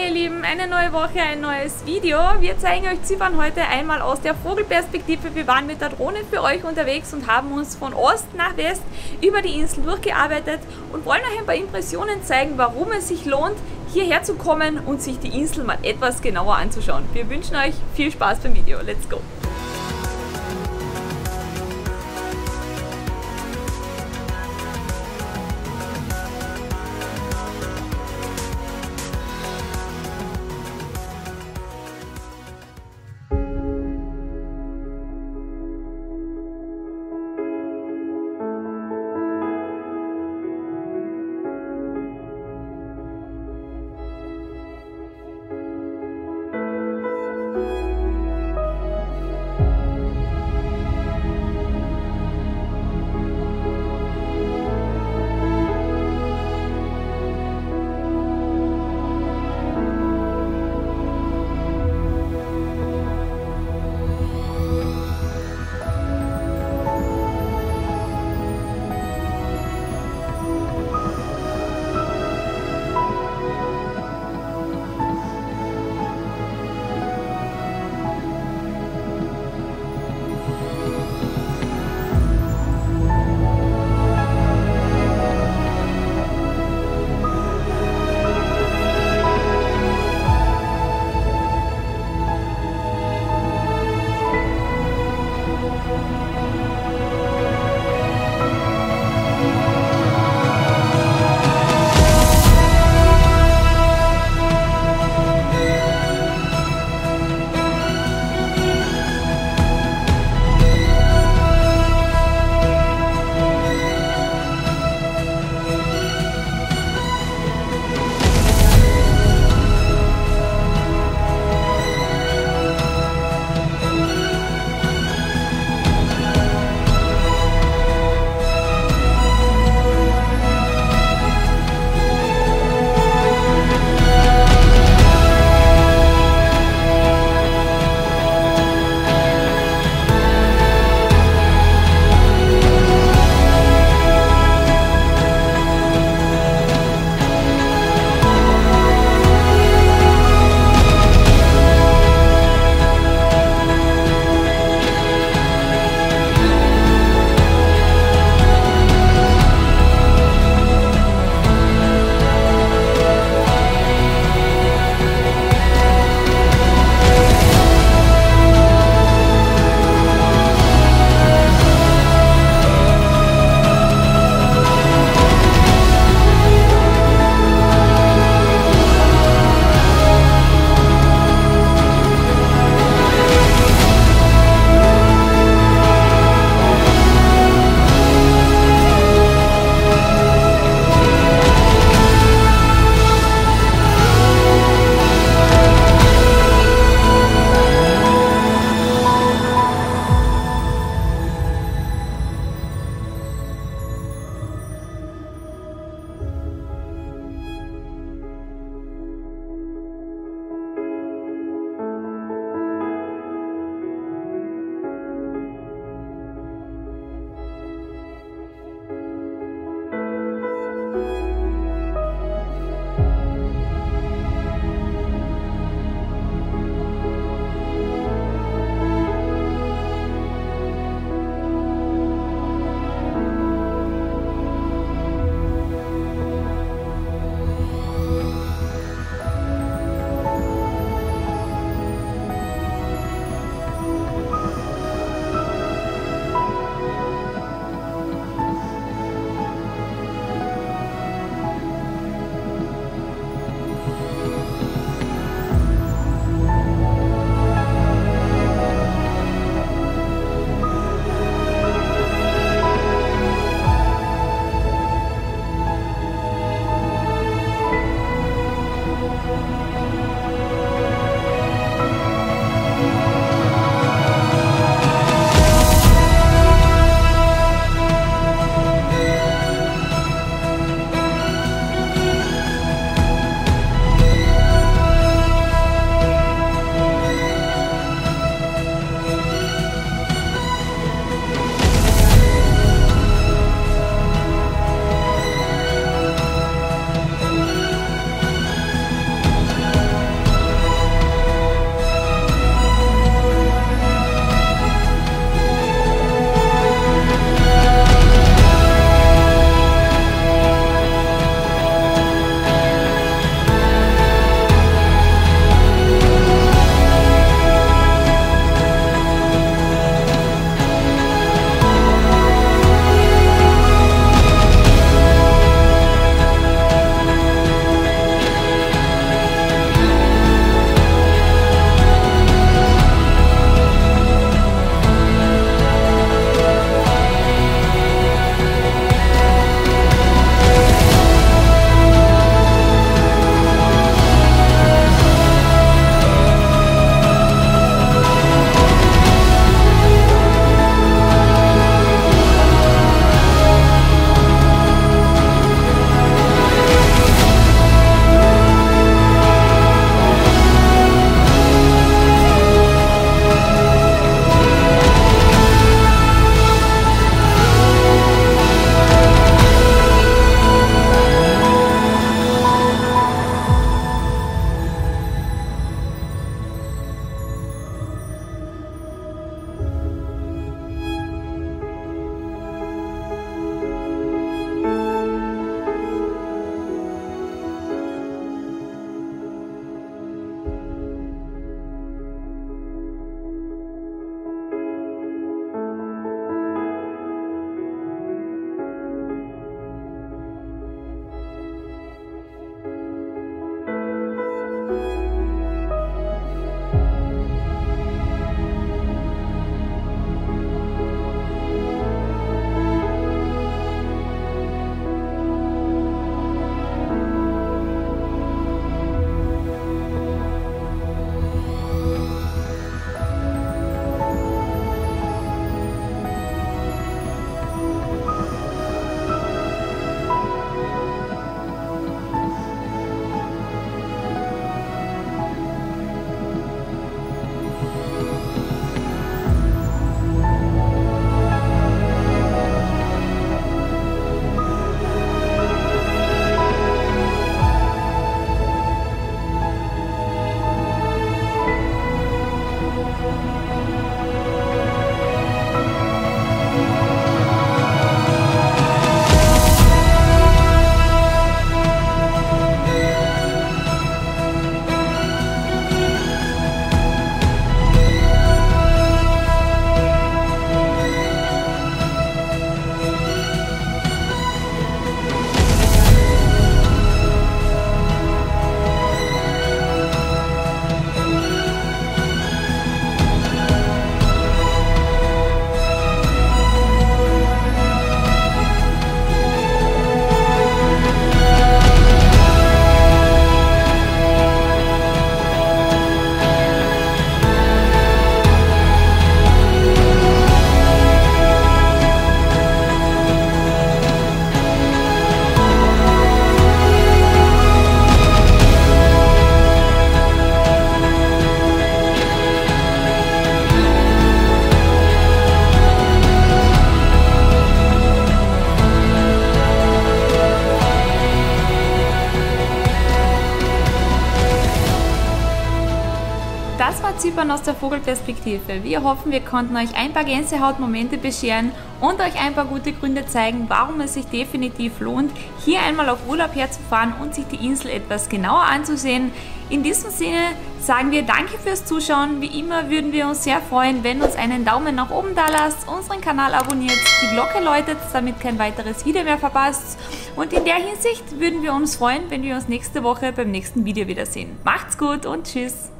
ihr Lieben, eine neue Woche, ein neues Video. Wir zeigen euch Zypern heute einmal aus der Vogelperspektive. Wir waren mit der Drohne für euch unterwegs und haben uns von Ost nach West über die Insel durchgearbeitet und wollen euch ein paar Impressionen zeigen, warum es sich lohnt, hierher zu kommen und sich die Insel mal etwas genauer anzuschauen. Wir wünschen euch viel Spaß beim Video. Let's go! Das war Zypern aus der Vogelperspektive. Wir hoffen, wir konnten euch ein paar Gänsehautmomente bescheren und euch ein paar gute Gründe zeigen, warum es sich definitiv lohnt, hier einmal auf Urlaub herzufahren und sich die Insel etwas genauer anzusehen. In diesem Sinne sagen wir danke fürs Zuschauen. Wie immer würden wir uns sehr freuen, wenn ihr uns einen Daumen nach oben da lasst, unseren Kanal abonniert, die Glocke läutet, damit kein weiteres Video mehr verpasst. Und in der Hinsicht würden wir uns freuen, wenn wir uns nächste Woche beim nächsten Video wiedersehen. Macht's gut und tschüss!